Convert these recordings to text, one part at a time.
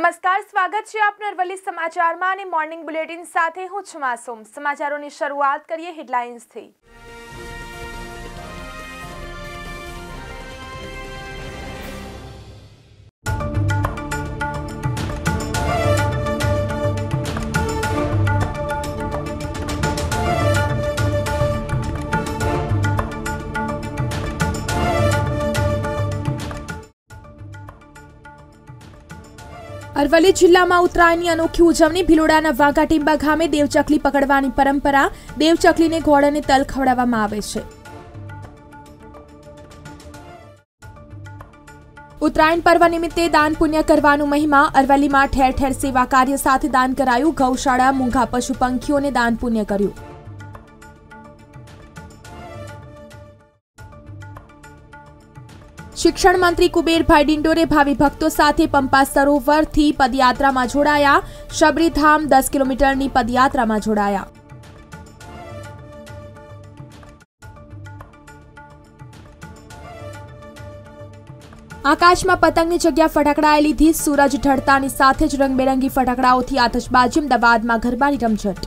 નમસ્કાર, સ્વાગત છે આપનું અરવલ્લી સમાચારમાં અને મોર્નિંગ બુલેટિન સાથે હું છું માસૂમ। સમાચારોની શરૂઆત કરીએ હેડલાઇન્સથી। અરવલ્લી જિલ્લામાં ઉત્તરાયણની અનોખી ઉજવણી। ભિલોડાના વાઘાટીંબા ગામે દેવચકલી પકડવાની પરંપરા। દેવચકલીને ગોળ અને તલ ખવડાવવામાં આવે છે। ઉત્તરાયણ પર્વ નિમિત્તે દાન પુણ્ય કરવાનું મહિમા। અરવલ્લીમાં ઠેર ઠેર સેવા કાર્ય સાથે દાન કરાયું। ગૌશાળા, મૂંગા પશુ પંખીઓને દાન પુણ્ય કર્યું। શિક્ષણ મંત્રી કુબેરભાઈ ડિંડોરે ભાવિ ભક્તો સાથે પંપા સરોવરથી પદયાત્રામાં જોડાયા। શબરીધામ 10 કિલોમીટરની પદયાત્રામાં જોડાયા। આકાશમાં પતંગની જગ્યા ફટાકડાએ લીધી। સૂરજ ઢળતાની સાથે જ રંગબેરંગી ફટાકડાઓથી આતશબાજી। અમદાવાદમાં ગરબાની રમઝટ।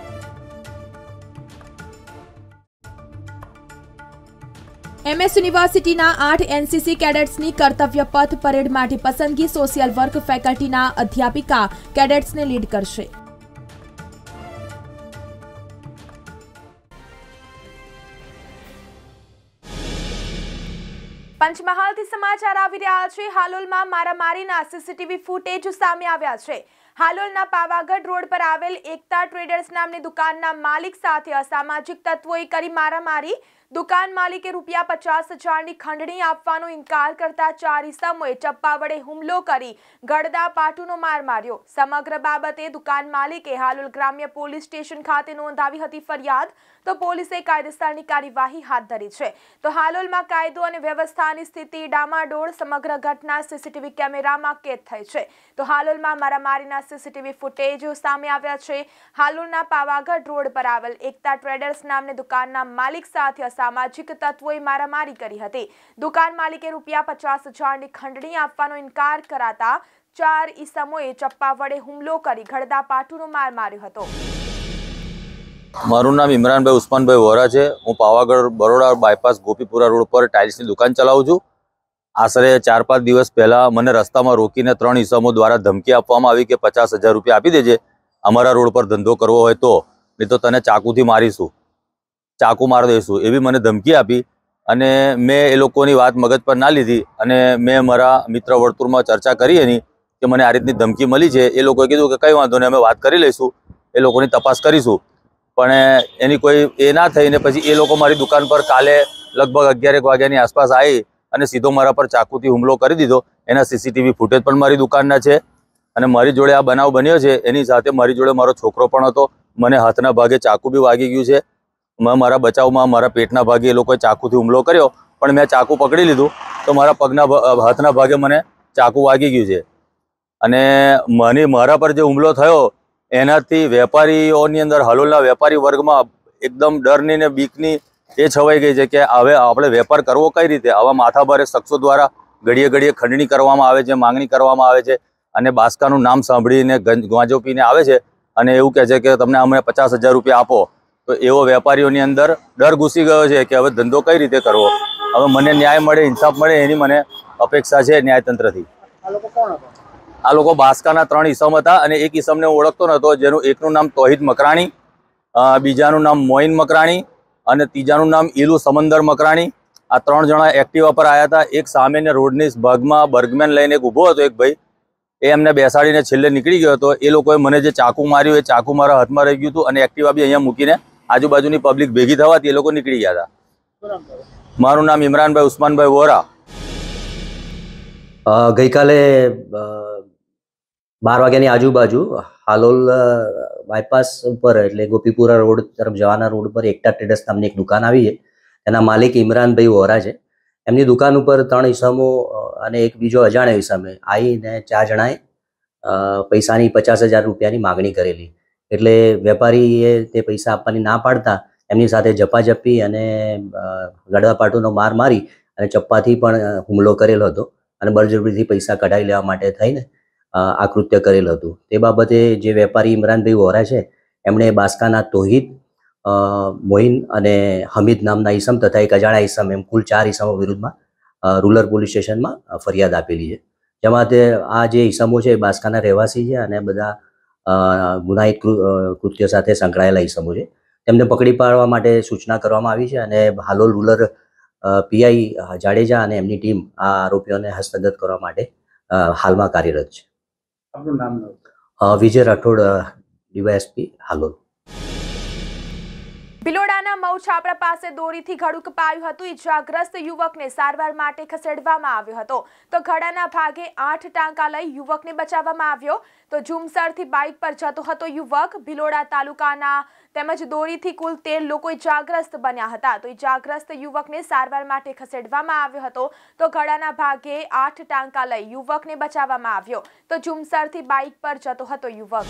MS યુનિવર્સિટીના 8 NCC કેડેટ્સની કર્તવ્ય પથ પરેડ માટે પસંદગી। સોશિયલ વર્ક ફેકલ્ટીના અધ્યાપિકા કેડેટ્સને લીડ કરશે। પંચમહાલથી સમાચાર આવી રહ્યા છે। હાલોલમાં મારામારીના CCTV ફૂટેજ સામે આવ્યા છે। હાલોલના પાવાગઢ રોડ પર આવેલ એકતા ટ્રેડર્સ નામની દુકાનના માલિક સાથે અસામાજિક તત્વોએ કરી મારામારી। દુકાન માલિકે ₹50,000ની ખંડણી આપવાનો ઇનકાર કરતા 4 ઇસમોએ ચપ્પા વડે હુમલો કરી ગળદા પાટુનો માર માર્યો। સમગ્ર બાબતે દુકાન માલિકે હાલોલ ગ્રામ્ય પોલીસ સ્ટેશન ખાતે નોંધાવી હતી ફરિયાદ, તો પોલીસે કાયદેસરની કાર્યવાહી હાથ ધરી છે। તો હાલોલમાં કાયદો અને વ્યવસ્થાની સ્થિતિ ડામાડોળ। સમગ્ર ઘટના CCTV કેમેરામાં કેદ થઈ છે। તો હાલોલમાં મારામારીના CCTV ફૂટેજ સામે આવ્યા છે। હાલોલના પાવાગઢ રોડ પર આવેલ એકતા ટ્રેડર્સ નામની દુકાનના માલિક સાથે સામાજિક તત્વોએ મારામારી કરી હતી। દુકાન માલિકે ₹50,000ની ખંડણી આપવાનો ઇનકાર કરાતા 4 ઇસમોએ ચપ્પા વડે હુમલો કરી ગળદા પાટુનો માર માર્યો હતો। મારું નામ ઇમરાનભાઈ ઉસ્માનભાઈ વોરા છે। હું પાવાગઢ બરોડા બાયપાસ ગોપીપુરા રોડ પર ટાઇલ્સની દુકાન ચલાવું છું। આશરે 4-5 દિવસ પહેલા મને રસ્તામાં રોકીને 3 ઇસમો દ્વારા ધમકી આપવામાં આવી કે ₹50,000 આપી દેજે, અમારા રોડ પર ધંધો કરવો હોય તો, નહીં તો તને ચાકુથી મારીશું, ચાકુ મારી દઈશું, એવી મને ધમકી આપી। અને મેં એ લોકોની વાત મગજ પર ના લીધી અને મેં મારા મિત્ર વર્તુળમાં ચર્ચા કરી એની કે મને આ રીતની ધમકી મળી છે। એ લોકોએ કીધું કે કંઈ વાંધો નહીં, અમે વાત કરી લઈશું, એ લોકોની તપાસ કરીશું। પણ એની કોઈ એ ના થઈને પછી એ લોકો મારી દુકાન પર કાલે લગભગ 11 વાગ્યાની આસપાસ આવી અને સીધો મારા પર ચાકુથી હુમલો કરી દીધો। એના CCTV ફૂટેજ પણ મારી દુકાનના છે અને મારી જોડે આ બનાવ બન્યો છે। એની સાથે મારી જોડે મારો છોકરો પણ હતો। મને હાથના ભાગે ચાકુ બી વાગી ગયું છે। મારા બચાવમાં મારા પેટના ભાગે એ લોકોએ ચાકુથી હુમલો કર્યો, પણ મેં ચાકુ પકડી લીધું તો મારા હાથના ભાગે મને ચાકુ વાગી ગયું છે। અને મારા પર જે હુમલો થયો એનાથી વેપારીઓની અંદર, હાલોલના વેપારી વર્ગમાં એકદમ ડરની ને બીકની એ છવાઈ ગઈ છે કે હવે આપણે વેપાર કરવો કઈ રીતે। આવા માથાભારે શખ્સો દ્વારા ઘડીએ ઘડીએ ખંડણી કરવામાં આવે છે, માંગણી કરવામાં આવે છે અને બાસકાનું નામ સાંભળીને ગાંજો પીને આવે છે અને એવું કહે છે કે તમને અમને ₹50,000 આપો। તો એવો વેપારીઓની અંદર ડર ઘૂસી ગયો છે કે હવે ધંધો કઈ રીતે કરવો। હવે મને ન્યાય મળે, ઇન્સાફ મળે એની મને અપેક્ષા છે ન્યાયતંત્રથી। આ લોકો બાસકાના 3 ઇસમ હતા અને એક ઇસમને હું ઓળખતો નહોતો, જેનું એકનું નામ તોહિદ મકરાણી, બીજાનું નામ મોઇન મકરાણી અને ત્રીજાનું નામ ઈલુ સમંદર મકરાણી। આ 3 જણા એક્ટિવા પર આવ્યા હતા। એક સામેને રોડની ભાગમાં બર્ગમેન લઈને એક ઊભો હતો એક ભાઈ, એ એમને બેસાડીને છેલ્લે નીકળી ગયો હતો। એ લોકોએ મને જે ચાકુ માર્યું એ ચાકુ મારા હાથમાં રહી ગયું હતું અને એક્ટિવા બી અહીંયા મૂકીને આજુબાજુની પબ્લિક ભેગી થવાથી એ લોકો નીકળી ગયા હતા। મારું નામ ઇમરાનભાઈ ઉસ્માનભાઈ વોરા। ગઈકાલે 12 વાગ્યાની આજુબાજુ હાલોલ બાયપાસ ઉપર એટલે ગોપીપુરા રોડ તરફ જવાના રોડ પર એકતા ટ્રેડર્સ નામની એક દુકાન આવી છે। એના માલિક ઇમરાનભાઈ વોરા છે। એમની દુકાન ઉપર 3 ઇસમો અને એક બીજો અજાણ્યો ઇસમે આવીને 4 જણાએ પૈસાની ₹50,000ની માગણી કરેલી। એટલે વેપારીએ તે પૈસા આપવાની ના પાડતા એમની સાથે ઝપાઝપી અને ગળદાપાટુનો માર મારી અને ચપ્પાથી પણ હુમલો કરેલો હતો અને બળજબરીથી પૈસા કઢાવી લેવા માટે થઈને આ કૃત્ય કરેલ હતું. તે બાબતે જે વેપારી ઇમરાનભાઈ વોરા છે એમણે બાસ્કાના તોહિદ, મોઇન અને હમીદ નામના ઈસમ તથા એક અજાણ્યા ઈસમ એમ કુલ 4 ઈસમો વિરુદ્ધમાં રૂરલ પોલીસ સ્ટેશનમાં ફરિયાદ આપેલી છે. જેમાં આ જે ઈસમો છે એ બાસ્કાના રહેવાસી છે અને બધા ગુનાહિત કૃત્ય સાથે સંકળાયેલા ઈસમો છે. તેમને પકડી પાડવા માટે સૂચના કરવામાં આવી છે અને હાલોલ રૂરલ પીઆઈ જાડેજા અને એમની ટીમ આ આરોપીઓને હસ્તગત કરવા માટે હાલમાં કાર્યરત છે. આપનું નામ? વિજય રાઠોડ, ડીવાયએસપી હાલોલ. ભિલોડાના મઉ છાપરા પાસે દોરીથી ગળું કપાયું હતું. ઈજાગ્રસ્ત યુવકને સારવાર માટે ખસેડવામાં આવ્યો હતો તો ગળાના ભાગે 8 ટાંકા લઈ યુવકને બચાવવામાં આવ્યો. તો ઝુમસરથી બાઇક પર જતો હતો યુવક. ભિલોડા તાલુકાના તેમજ દોરીથી કુલ 13 લોકો ઈજાગ્રસ્ત બન્યા હતા. તો ઈજાગ્રસ્ત યુવકને સારવાર માટે ખસેડવામાં આવ્યો હતો તો ગળાના ભાગે 8 ટાંકા લઈ યુવકને બચાવવામાં આવ્યો. તો ઝુમસરથી બાઇક પર જતો હતો યુવક.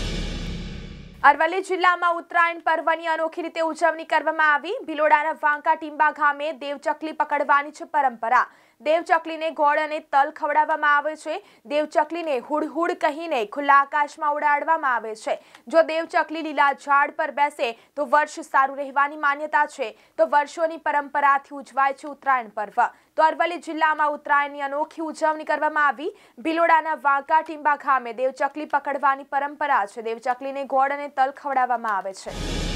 અરવલ્લી જિલ્લામાં ઉત્તરાયણ પર્વની અનોખી રીતે ઉજવણી કરવામાં આવી. ભિલોડાના વાંકા ટીંબા ગામે દેવચકલી પકડવાની છે પરંપરા. દેવચકલીને ગોળ અને તલ ખવડાવવામાં આવે છે. દેવચકલીને હુડ હુડ કહીને ખુલ્લા આકાશમાં ઉડાડવામાં આવે છે. જો દેવચકલી લીલા ઝાડ પર બેસે તો વર્ષ સારું રહેવાની માન્યતા છે. તો વર્ષોની પરંપરાથી ઉજવાય છે ઉત્તરાયણ પર્વ. તો અરવલ્લી જિલ્લામાં ઉત્તરાયણની અનોખી ઉજવણી કરવામાં આવી. ભિલોડાના વાંકા ટીંબા ગામે દેવચકલી પકડવાની પરંપરા છે. દેવચકલીને ગોળ અને તલ ખવડાવવામાં આવે છે.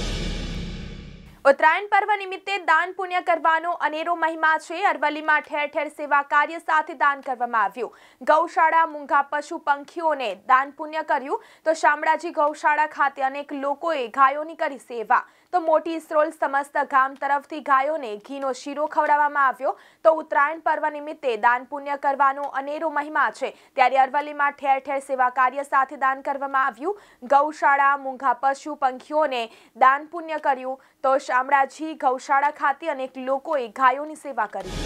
ઉત્તરાયણ પર્વ નિમિત્તે દાન પુણ્ય કરવાનો અનેરો મહિમા છે. અરવલ્લીમાં ઠેર ઠેર સેવા કાર્ય સાથે દાન કરવામાં આવ્યું. ગૌશાળા મૂંગા પશુ પંખીઓને દાન પુણ્ય કર્યું. તો શામળાજી ગૌશાળા ખાતે અનેક લોકોએ ગાયોની કરી સેવા. તો મોટી ઇસરોલ સમસ્ત ગામ તરફથી ગાયોને ઘીનો શીરો ખવડાવવામાં આવ્યો. તો ઉત્તરાયણ પર્વ નિમિત્તે દાન પુણ્ય કરવાનો અનેરો મહિમા છે. ત્યારે અરવલ્લીમાં ઠેર ઠેર સેવા કાર્ય સાથે દાન કરવામાં આવ્યું. ગૌશાળા મૂંગા પશુ પંખીઓને દાન પુણ્ય કર્યું. તો શામળાજી ગૌશાળા ખાતે અનેક લોકોએ ગાયોની સેવા કરી.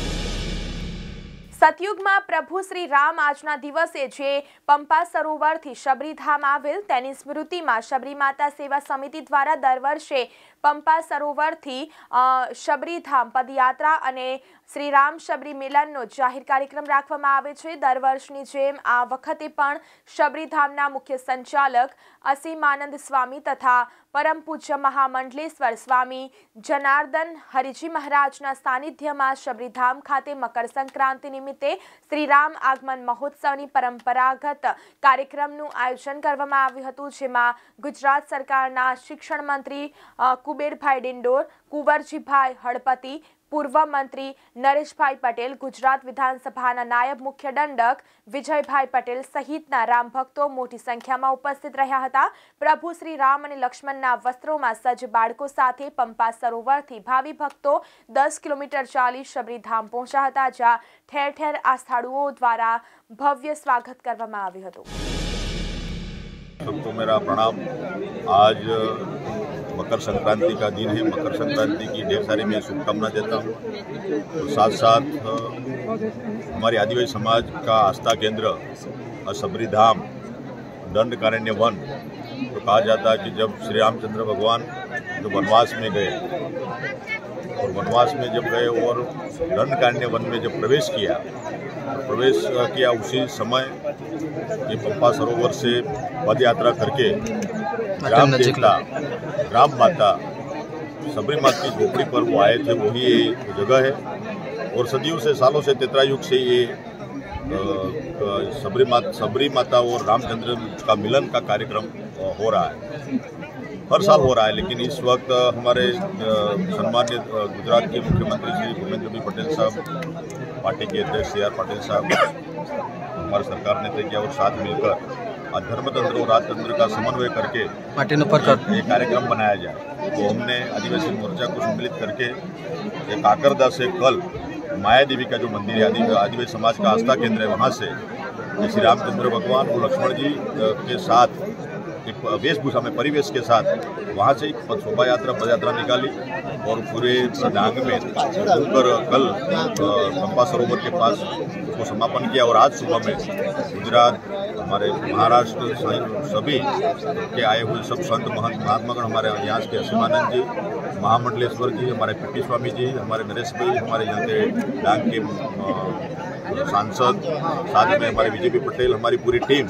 સતયુગમાં પ્રભુ શ્રી રામ આજના દિવસે જે પંપા સરોવરથી શબરીધામ આવેલ તેની સ્મૃતિમાં શબરી માતા સેવા સમિતિ દ્વારા દર વર્ષે પંપા સરોવરથી શબરીધામ પદયાત્રા અને શ્રી રામ શબરી મિલનનો જાહેર કાર્યક્રમ રાખવામાં આવે છે. દર વર્ષની જેમ આ વખતે પણ શબરીધામના મુખ્ય સંચાલક અસીમાનંદ સ્વામી તથા પરમ પૂજ્ય મહામંડલેશ્વર સ્વામી જનાર્દન હરિજી મહારાજના સાનિધ્યમાં શબરીધામ ખાતે મકર સંક્રાંતિ નિમિત્તે શ્રીરામ આગમન મહોત્સવની પરંપરાગત કાર્યક્રમનું આયોજન કરવામાં આવ્યું હતું. જેમાં ગુજરાત સરકારના શિક્ષણ મંત્રી કુબેરભાઈ ડિંડોર, કુંવરજીભાઈ હળપતિ, પૂર્વ મંત્રી નરેશભાઈ પટેલ, ગુજરાત વિધાનસભાના નાયબ મુખ્ય દંડક વિજયભાઈ પટેલ સહિતના રામ ભક્તો મોટી સંખ્યામાં ઉપસ્થિત રહ્યા હતા. પ્રભુ શ્રી રામ અને લક્ષ્મણના વસ્ત્રોમાં સજ્જ બાળકો સાથે પંપા સરોવરથી ભાવિ ભક્તો 10 કિલોમીટર ચાલી શબરીધામ પહોંચ્યા હતા. જ્યાં ઠેર ઠેર આસ્થાળુઓ દ્વારા ભવ્ય સ્વાગત કરવામાં આવ્યું હતું. सबको मेरा प्रणाम. आज मकर संक्रांति का दिन है. मकर संक्रांति की ढेर सारी मैं शुभकामना देता हूँ. और साथ साथ हमारे आदिवासी समाज का आस्था केंद्र शबरीधाम दंडकारण्य वन, तो कहा जाता है कि जब श्री रामचंद्र भगवान जो वनवास में गए और वनवास में जब गए और दंडकारण्य वन में जब प्रवेश किया उसी समय ये पंपा सरोवर से पद यात्रा करके राम देवता राम माता सबरी माता की झोपड़ी पर वो आए थे. वही ये जगह है और सदियों से सालों से त्रेतायुग से ये सबरी माता और रामचंद्र का मिलन का कार्यक्रम हो रहा है. हर साल हो रहा है, लेकिन इस वक्त हमारे सम्मानित गुजरात के मुख्यमंत्री श्री भूपेंद्र पटेल साहब, पार्टी के अध्यक्ष CR पाटिल साहब, हमारी सरकार ने तय किया और साथ मिलकर धर्मतंत्र और राजतंत्र का समन्वय करके ये कार्यक्रम बनाया जाए. तो हमने आदिवासी मोर्चा को सम्मिलित करके एक काकरदा से कल माया देवी का जो मंदिर है आदिवासी समाज का आस्था केंद्र है, वहाँ से श्री रामचंद्र भगवान और लक्ष्मण जी के साथ एक वेशभूषा में परिवेश के साथ वहाँ से एक शोभा यात्रा पद यात्रा निकाली और पूरे डांग में घूमकर कल पंपा सरोवर के पास उसको समापन किया. और आज सुबह में गुजरात, हमारे महाराष्ट्र सभी के आए हुए सब संत महात्मागण हमारे यहाँ के असीमानंद जी, महामंडलेश्वर जी, हमारे पीटी स्वामी जी, हमारे नरेश भाई, हमारे यहाँ के डांग के सांसद, साथ में हमारे बीजेपी पटेल, हमारी पूरी टीम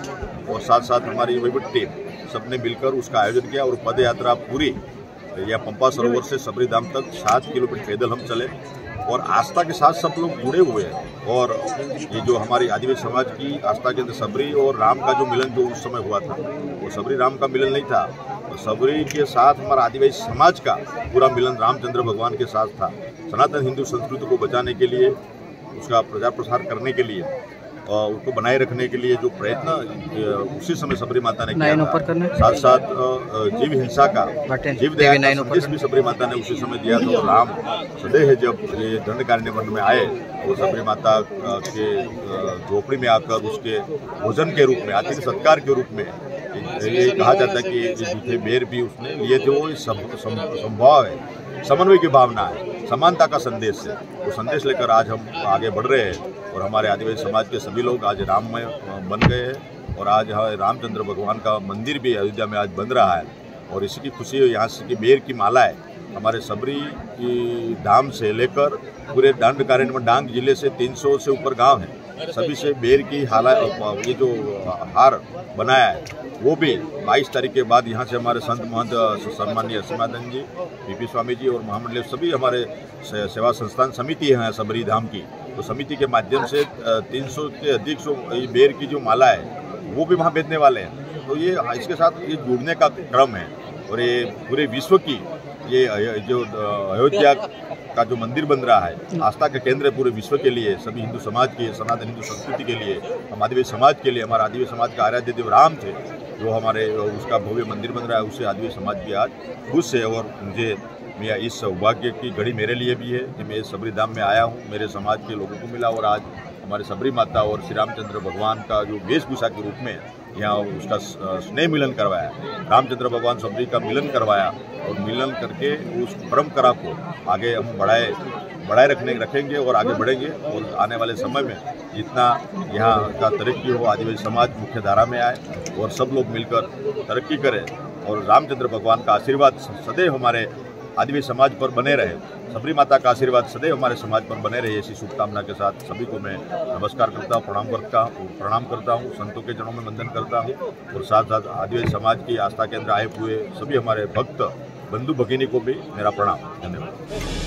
और साथ साथ हमारी वहीवट टीम सबने मिलकर उसका आयोजन किया और पद यात्रा पूरी या पंपा सरोवर से सबरी धाम तक 7 किलोमीटर पैदल हम चले और आस्था के साथ सब लोग जुड़े हुए हैं। और ये जो हमारी आदिवासी समाज की आस्था के अंदर सबरी और राम का जो मिलन जो उस समय हुआ था वो सबरी राम का मिलन नहीं था, तो सबरी के साथ हमारा आदिवासी समाज का पूरा मिलन रामचंद्र भगवान के साथ था। सनातन हिंदू संस्कृति को बचाने के लिए, उसका प्रचार प्रसार करने के लिए, उसको बनाए रखने के लिए जो प्रयत्न उसी समय सबरी माता ने किया था। साथ साथ जीव हिंसा का जीव दया का संदेश भी सबरी माता ने उसी समय दिया था। और राम सदैव जब ये दंडकारण्य वन में आए और सबरी माता के झोपड़ी में आकर उसके भोजन के रूप में, आतिथ्य सत्कार के रूप में, ये कहा जाता है कि जूठे बेर भी उसने लिए थे। वो संभाव है, समन्वय की भावना है, समानता का संदेश है। वो संदेश लेकर आज हम आगे बढ़ रहे हैं और हमारे आदिवासी समाज के सभी लोग आज राममय बन गए हैं और आज रामचंद्र भगवान का मंदिर भी अयोध्या में आज बन रहा है। और इसी की खुशी यहाँ से की बेर की माला है हमारे सबरी धाम से लेकर पूरे दंडकारण्य में डांग जिले से 300 से ऊपर गांव हैं, सभी से बेर की ये जो हार बनाया है वो भी 22 तारीख के बाद यहाँ से हमारे संत महंत सम्मानीय समाधन जी, पीपी स्वामी जी और महामंडल सभी हमारे सेवा संस्थान समिति है सबरी धाम की, तो समिति के माध्यम से 300 के अधिक बेर की जो माला है वो भी वहाँ बेचने वाले हैं। तो ये इसके साथ ये जुड़ने का क्रम है और ये पूरे विश्व की ये जो अयोध्या का जो मंदिर बन रहा है आस्था का केंद्र पूरे विश्व के लिए, सभी हिंदू समाज के, सनातन हिंदू संस्कृति के लिए, हम आदिवासी समाज के लिए, हमारा आदिवासी समाज का आराध्य देव राम थे जो हमारे उसका भव्य मंदिर बन रहा है, उससे आदिवासी समाज भी आज खुश है। और मुझे मेरा इस सौभाग्य की घड़ी मेरे लिए भी है कि मैं सबरी धाम में आया हूँ, मेरे समाज के लोगों को मिला और आज हमारे सबरी माता और श्री रामचंद्र भगवान का जो वेशभूषा के रूप में यहाँ उसका स्नेह मिलन करवाया, रामचंद्र भगवान सबरी का मिलन करवाया और मिलन करके उस परंपरा को आगे हम बढ़ाए रखेंगे और आगे बढ़ेंगे। और आने वाले समय में जितना यहाँ का तरक्की हो, आदिवासी समाज मुख्य धारा में आए और सब लोग मिलकर तरक्की करें और रामचंद्र भगवान का आशीर्वाद सदैव हमारे आदिवासी समाज पर बने रहे, सबरी माता का आशीर्वाद सदैव हमारे समाज पर बने रहे, ऐसी शुभकामना के साथ सभी को मैं नमस्कार करता हूँ, प्रणाम करता हूँ, संतों के चरणों में वंदन करता हूँ और साथ साथ आदिवासी समाज की आस्था केंद्र आए हुए सभी हमारे भक्त बंधु भगिनी को भी मेरा प्रणाम। धन्यवाद।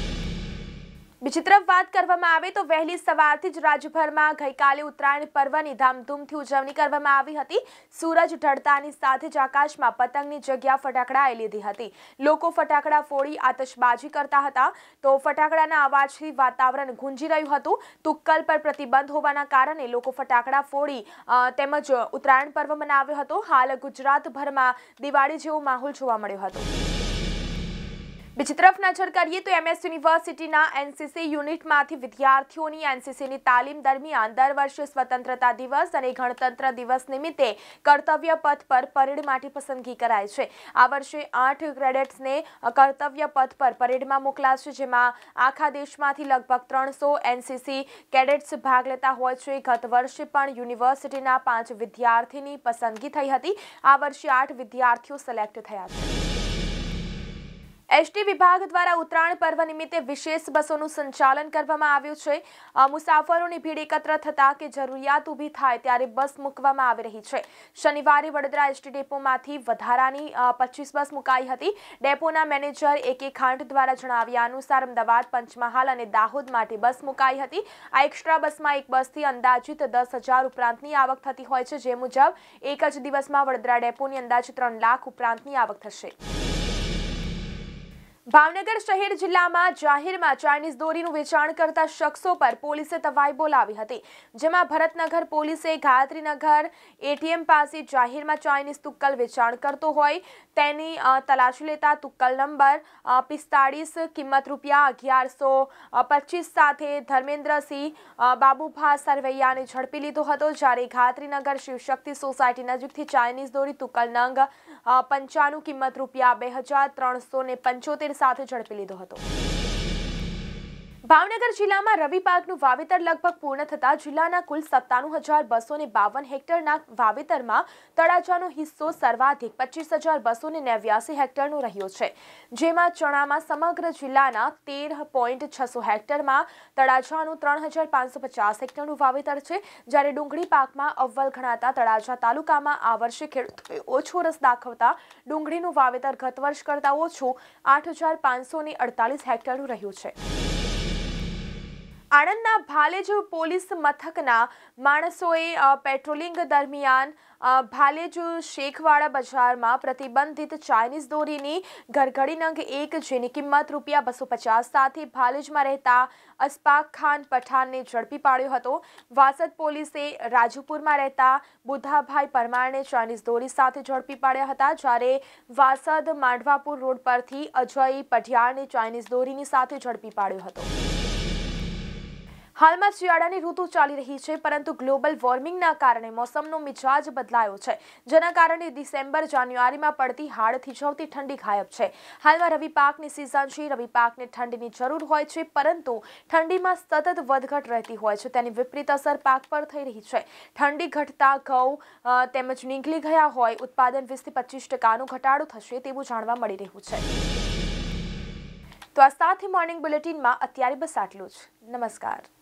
બીજી તરફ વાત કરવામાં આવે તો વહેલી સવારથી જ રાજ્યભરમાં ગઈકાલે ઉત્તરાયણ પર્વની ધામધૂમથી ઉજવણી કરવામાં આવી હતી। સૂરજ ઢળતાની સાથે જ આકાશમાં પતંગની જગ્યા ફટાકડાએ લીધી હતી। લોકો ફટાકડા ફોડી આતશબાજી કરતા હતા તો ફટાકડાના અવાજથી વાતાવરણ ગુંજી રહ્યું હતું। તુક્કલ પર પ્રતિબંધ હોવાના કારણે લોકો ફટાકડા ફોડી તેમજ ઉત્તરાયણ પર્વ મનાવ્યો હતો। હાલ ગુજરાતભરમાં દિવાળી જેવો માહોલ જોવા મળ્યો હતો। બીજી તરફ નજર કરીએ તો MS યુનિવર્સિટીના NCC યુનિટમાંથી વિદ્યાર્થીઓની NCCની તાલીમ દરમિયાન દર વર્ષે સ્વતંત્રતા દિવસ અને ગણતંત્ર દિવસ નિમિત્તે કર્તવ્ય પથ પર પરેડ માટે પસંદગી કરાય છે। આ વર્ષે 8 કેડેટ્સને કર્તવ્ય પથ પર પરેડમાં મોકલાશે, જેમાં આખા દેશમાંથી લગભગ 300 NCC કેડેટ્સ ભાગ લેતા હોય છે। ગત વર્ષે પણ યુનિવર્સિટીના 5 વિદ્યાર્થીની પસંદગી થઈ હતી। આ વર્ષે 8 વિદ્યાર્થીઓ સિલેક્ટ થયા છે। एसटी विभाग द्वारा उत्तरायण पर्व निमित्ते विशेष बसों संचालन करवामां आव्युं छे। मुसाफरोनी भीड़ एकत्र थता के जरूरियात ऊभी थाय त्यारे बस मूकवामां आवी रही छे। शनिवारे वडोदरा एसटी डेपोमांथी वधारानी 25 बस मुकाई हती। डेपोना मैनेजर AK खांट द्वारा जणाव्या अनुसार अमदावाद, पंचमहाल अने दाहोद माटे बस मुकाई हती। आ एक्स्ट्रा बसमां एक बसथी अंदाजित 10,000 उपरांतनी आवक थती होय छे, जे मुजब एक ज दिवसमां वडोदरा डेपोनी अंदाजित 3 लाख उपरांतनी आवक थशे। भावनगर शहर जिला में जाहिर में चाइनीज दोरी वेचाण करता शख्सों पर पुलिस तवाई बोलावी हती। जेमां भरतनगर पुलिसे गायत्रीनगर ATM पास जाहिर में चाइनीज तुक्कल वेचाण करतो होय तेनी तलाशी लेता तुक्कल नंबर 45 किंमत ₹1125 साथे धर्मेन्द्र सिंह बाबूभा सरवैया ने झड़पी लीधो हतो। ज्यारे गायत्रीनगर शिवशक्ति सोसायटी नजीकथी चाइनीज दोरी तुक्कल नंग 95 किंमत ₹2375 સાથે ઝડપી લીધો હતો। ભાવનગર જિલ્લામાં રવિ પાકનું વાવેતર લગભગ પૂર્ણ થતા જિલ્લાના કુલ 97,252 હેક્ટરના વાવેતરમાં તળાજાનો હિસ્સો સર્વાધિક 25,289 હેક્ટરનો રહ્યો છે, જેમાં ચણામાં સમગ્ર જિલ્લાના 13.600 હેક્ટરમાં, તળાજાનું 3,550 હેક્ટરનું વાવેતર છે, જ્યારે ડુંગળી પાકમાં અવ્વલ ગણાતા તળાજા તાલુકામાં આ વર્ષે ખેડૂતોએ ઓછો રસ દાખવતા ડુંગળીનું વાવેતર ગત વર્ષ કરતાં ઓછું 8,548 હેક્ટરનું રહ્યું છે. આણંદના ભાલેજ પોલીસ મથકના માણસોએ પેટ્રોલિંગ દરમિયાન ભાલેજ શેખવાડા બજારમાં પ્રતિબંધિત ચાઇનીઝ દોરીની ગરગડી નંગ 1 જેની કિંમત ₹250 સાથે ભાલેજમાં રહેતા અશફાક ખાન પઠાણને ઝડપી પાડ્યો હતો. વાસદ પોલીસે રાજુપુરમાં રહેતા બુધાભાઈ પરમારને ચાઇનીઝ દોરી સાથે ઝડપી પાડ્યા હતા, જ્યારે વાસદ માંડવાપુર રોડ પરથી અજય પઢિયાળને ચાઇનીઝ દોરીની સાથે ઝડપી પાડ્યો હતો. હાલમાં શિયાળાની ઋતુ ચાલી રહી છે, પરંતુ ગ્લોબલ વોર્મિંગના કારણે મોસમનો મિજાજ બદલાયો છે, જેના કારણે ડિસેમ્બર જાન્યુઆરીમાં પડતી હાડ થીજવતી ઠંડી ગાયબ છે. હાલમાં રવિ પાકની સિઝન છે. રવિ પાકને ઠંડીની જરૂર હોય છે, પરંતુ ઠંડીમાં સતત વધઘટ રહેતી હોય છે. તેની વિપરીત અસર પાક પર થઈ રહી છે. ઠંડી ઘટતા ઘઉં તેમજ નીકળી ગયા હોય ઉત્પાદન 20 થી 25% ઘટાડો થશે તેવું જાણવા મળી રહ્યું છે. તો આ સાથે મોર્નિંગ બુલેટિનમાં અત્યારે બસ આટલું જ. નમસ્કાર.